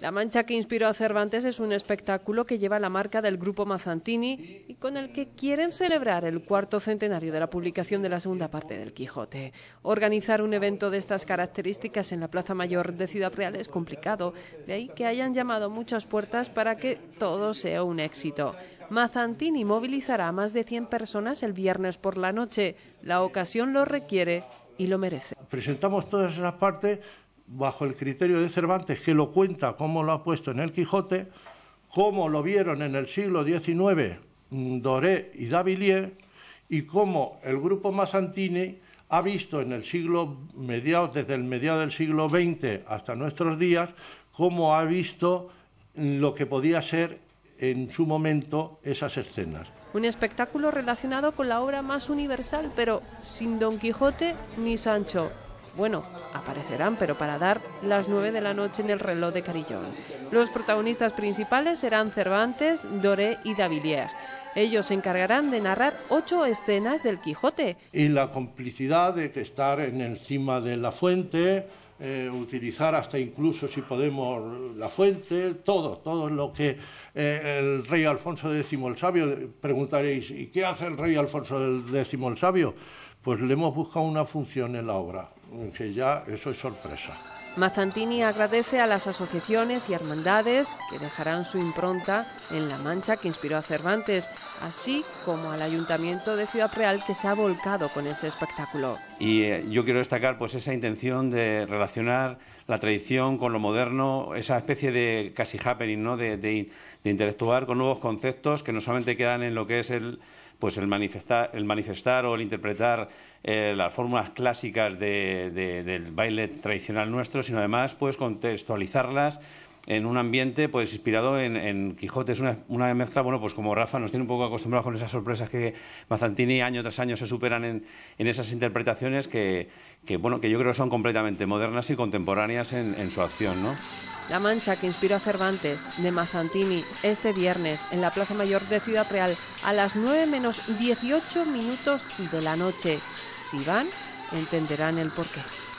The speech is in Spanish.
La Mancha que inspiró a Cervantes es un espectáculo que lleva la marca del Grupo Mazzantini y con el que quieren celebrar el 4º centenario de la publicación de la segunda parte del Quijote. Organizar un evento de estas características en la Plaza Mayor de Ciudad Real es complicado, de ahí que hayan llamado muchas puertas para que todo sea un éxito. Mazzantini movilizará a más de 100 personas el viernes por la noche. La ocasión lo requiere y lo merece. Presentamos todas esas partes bajo el criterio de Cervantes, que lo cuenta cómo lo ha puesto en el Quijote, cómo lo vieron en el siglo XIX Doré y Davilliers, y cómo el grupo Mazzantini ha visto en el siglo desde el mediado del siglo XX hasta nuestros días, cómo ha visto lo que podía ser en su momento esas escenas. Un espectáculo relacionado con la obra más universal, pero sin Don Quijote ni Sancho. Bueno, aparecerán, pero para dar las 9 de la noche en el reloj de Carillón. Los protagonistas principales serán Cervantes, Doré y Davilliers. Ellos se encargarán de narrar 8 escenas del Quijote. Y la complicidad de que estar encima de la fuente, utilizar hasta incluso, si podemos, la fuente, todo lo que el rey Alfonso X el Sabio. Preguntaréis, ¿y qué hace el rey Alfonso X el Sabio? Pues le hemos buscado una función en la obra, que ya eso es sorpresa. Mazzantini agradece a las asociaciones y hermandades que dejarán su impronta en la Mancha que inspiró a Cervantes, así como al Ayuntamiento de Ciudad Real que se ha volcado con este espectáculo. Y yo quiero destacar pues esa intención de relacionar la tradición con lo moderno, esa especie de casi happening, ¿no? de interactuar con nuevos conceptos que no solamente quedan en lo que es el manifestar o el interpretar las fórmulas clásicas del baile tradicional nuestro, sino además pues contextualizarlas en un ambiente pues inspirado en Quijote. Es una mezcla, bueno, pues como Rafa nos tiene un poco acostumbrados con esas sorpresas que Mazzantini año tras año se superan en esas interpretaciones que yo creo que son completamente modernas y contemporáneas en su acción, ¿no? La Mancha que inspiró a Cervantes, de Mazzantini, este viernes en la Plaza Mayor de Ciudad Real a las 9 menos 18 minutos de la noche. Si van, entenderán el porqué.